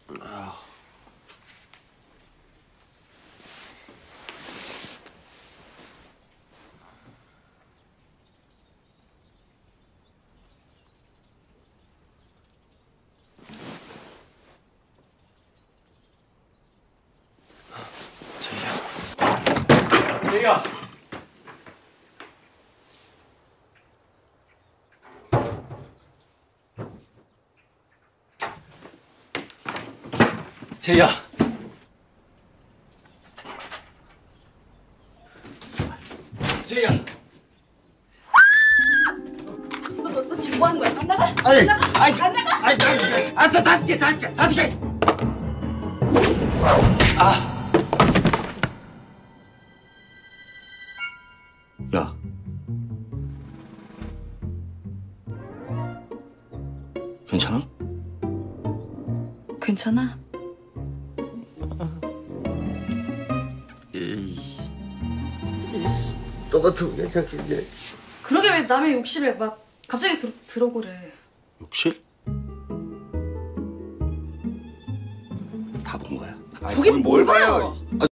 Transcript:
제이야. 제이야. 제이야. 너 지금 뭐 하는 거야? 안 나가? 아니, 안 나가? 아니, 안 나가? 아니, 저 닫게. 야. 괜찮아? 괜찮아? 너 같으면 괜찮겠지? 그러게 왜 남의 욕실에 막 갑자기 들어오래. 욕실? 다 본 거야? 보긴 뭘 봐요.